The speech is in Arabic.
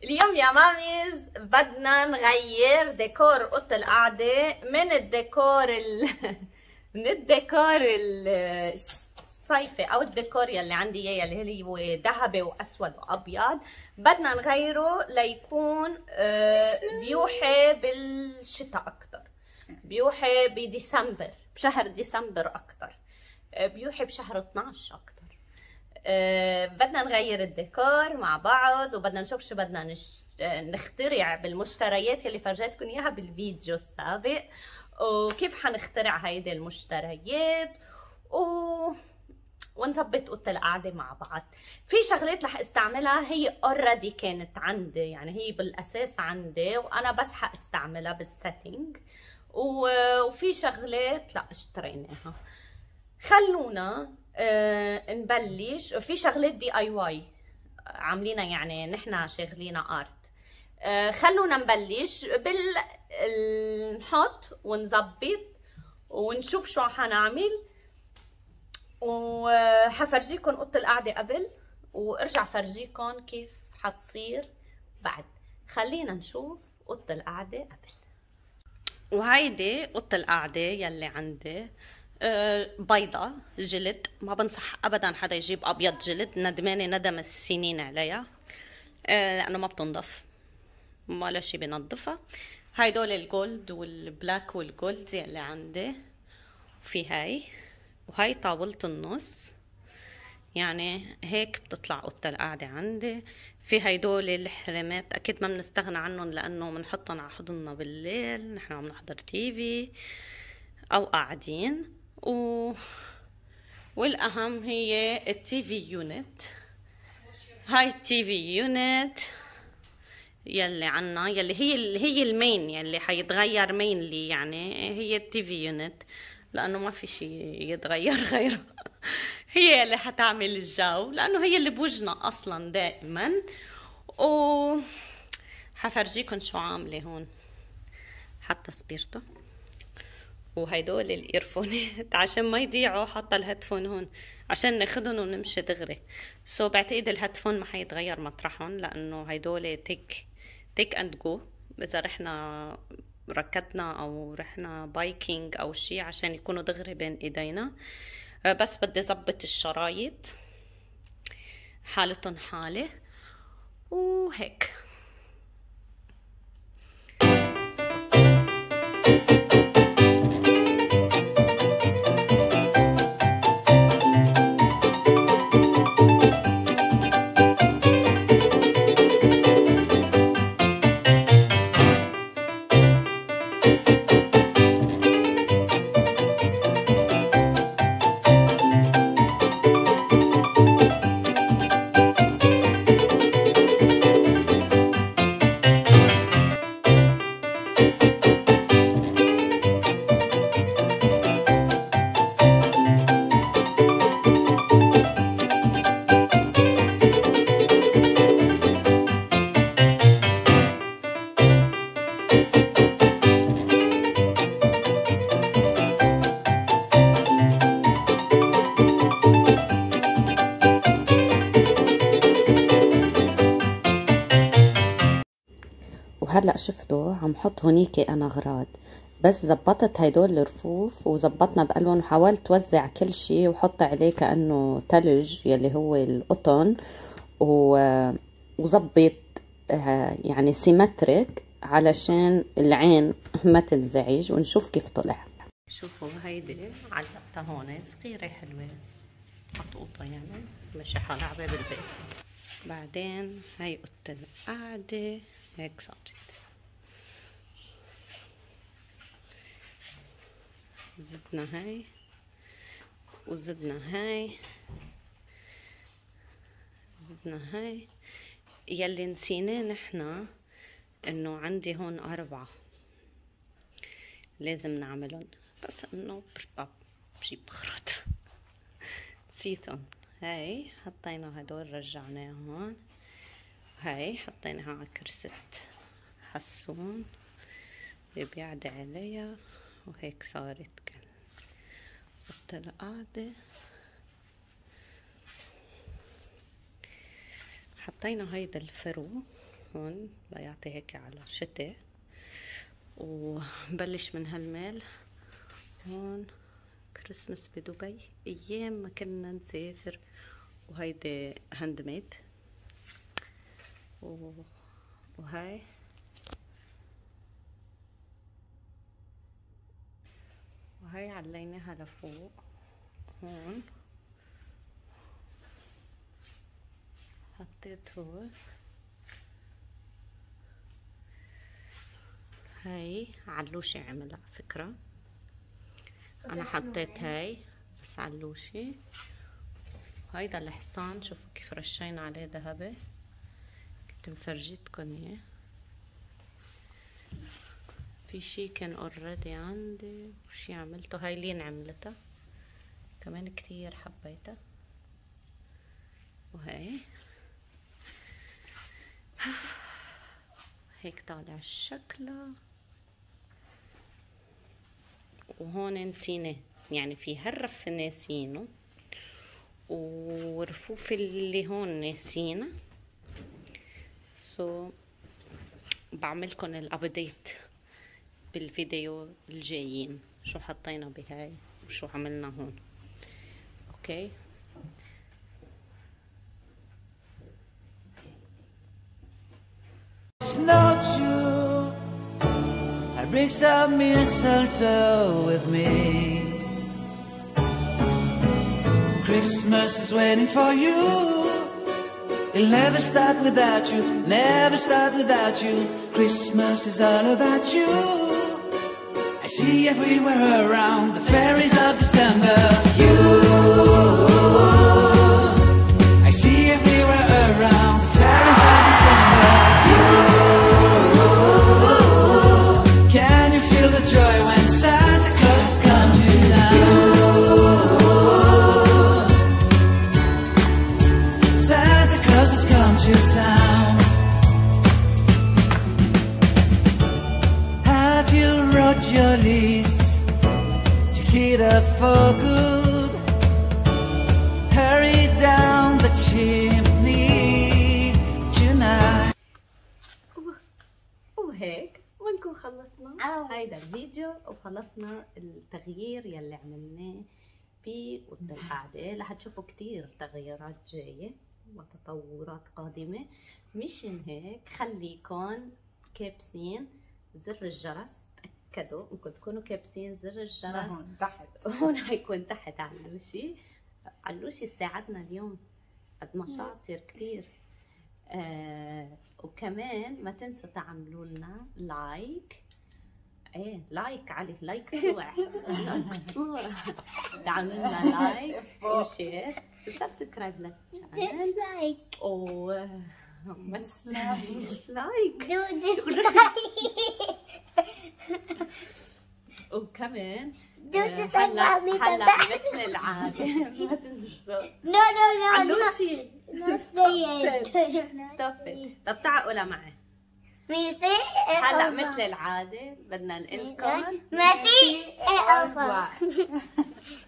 اليوم يا ماميز بدنا نغير ديكور اوضه القعده من الديكور من الديكور الصيفي او الديكور يلي عندي اياه اللي هو ذهبي واسود وابيض. بدنا نغيره ليكون بيوحي بالشتاء اكثر، بيوحي بديسمبر، بشهر ديسمبر اكثر، بيوحي بشهر 12 اكثر. بدنا نغير الديكور مع بعض وبدنا نشوف شو بدنا نخترع بالمشتريات اللي فرجيتكم اياها بالفيديو السابق، وكيف حنخترع هيدي المشتريات ونظبط اوضه القعده مع بعض. في شغلات رح استعملها هي اوريدي كانت عندي، يعني هي بالاساس عندي وانا بس حاستعملها بالسيتنج، وفي شغلات لا اشتريناها. خلونا نبلش. في شغلات دي اي واي عاملينها، يعني نحن شاغلينها ارت. خلونا نبلش نحط ونظبط ونشوف شو حنعمل، وحفرجيكم اوضه القعده قبل وارجع فرجيكم كيف حتصير بعد. خلينا نشوف اوضه القعده قبل. وهيدي اوضه القعده يلي عندي بيضة جلد. ما بنصح ابدا حدا يجيب ابيض جلد، ندمانه ندم السنين عليها لانه ما بتنضف، ولا شي بنضفها. هيدول الجولد والبلاك والجولد يلي عندي، وفي وهي طاولة النص، يعني هيك بتطلع اوضه القعده عندي. في هيدول الحرامات اكيد ما بنستغنى عنهم لانه بنحطهم على حضننا بالليل نحن عم نحضر تيفي او قاعدين. والاهم هي التي في يونت. هاي التي في يونت يلي عنا، يلي هي المين، يلي حيتغير مينلي، يعني هي التي في يونت لانه ما في شيء يتغير غيرها. هي اللي حتعمل الجو لانه هي اللي بوجنا اصلا دائما. حفرجيكم شو عامله هون. حتى سبيرتو وهيدول الايرفونات عشان ما يضيعوا، حاطه الهيدفون هون عشان ناخدهم ونمشي دغري. بعتقد الهيدفون ما حيتغير مطرحهم لانه هيدول تيك اند جو. اذا رحنا ركضنا او رحنا بايكينج او شي عشان يكونوا دغري بين ايدينا. بس بدي ظبط الشرايط حالتهم حالة وهيك. وهلا شفتوا عم حط هونيك انا اغراض، بس زبطت هيدول الرفوف وزبطنا بقلبهم وحاولت توزع كل شيء وحط عليه كأنه تلج يلي هو القطن، وزبط يعني سيمتريك علشان العين ما تنزعج. ونشوف كيف طلع. شوفوا هيدي علقتها هون صغيرة حلوة مقطوطة، يعني ماشي حالها على باب البيت. بعدين هي اوضة القعدة هيك صارت. زدنا هاي وزدنا هاي، زدنا هاي. يلي نسيناه نحنا انه عندي هون 4 لازم نعملهم، بس انه بجيب بخرط نسيتهم. هاي حطينا هدول رجعناهم هون. هاي حطيناها على كرسة حسون بيعدي عليها، وهيك صارت اوضة القعدة. حطينا هيدا الفرو هون ليعطي هيك على شتاء. وبلش من هالميل هون كريسمس بدبي ايام ما كنا نسافر، وهيدي هاند ميد. وهاي عليناها لفوق هون، حطيت هون. هاي علوشي عملها فكرة، انا حطيت هاي بس علوشي. وهيدا الحصان شوفوا كيف رشينا عليه ذهبي، كنت مفرجيتكن اياه. في شي كان اوريدي عندي وشي عملته، هاي لين عملتها كمان كتير حبيتها. وهي هيك طالع شكلها. وهون نسينا يعني في هالرف ناسينه، ورفوف اللي هون ناسينا. بعملكن الابديت بالفيديو الجايين، شو حطينا بهاي وشو عملنا هون. اوكي It's not you. I bring some mistletoe with me. Christmas is waiting for you. It'll never start without you, never start without you. Christmas is all about you. I see everywhere around the fairies of December. You, I see everywhere around the fairies of December. You, can you feel the joy when Santa Claus comes to town? Santa Claus has come to town. Have you wrote your list to get up for good? Hurry down the chimney tonight. وهيك ونكون خلصنا هيدا الفيديو، وخلصنا التغيير يلي عملناه بأوضة القعدة. رح تشوفوا كتير تغييرات جاية وتطورات قادمة. مشان هيك خليكن كابسين زر الجرس، تأكدوا انكم تكونوا كابسين زر الجرس. هون تحت، هون حيكون تحت علوشي. علوشي ساعدنا اليوم، قد ما شاطر كتير. وكمان ما تنسوا تعملوا لنا لايك. ايه لايك علي، لايك طلع طلع. تعملوا لنا لايك وشير وسبسكرايب للقناه. ديسلايك ديسلايك وكمان هلا مثل العادة ما تنسوا. No, no, no, علوشي no, say it. ستوب ات. طب تعا قولها معي. We say it هلا over. مثل العادة بدنا نقلكم Merci et au revoir.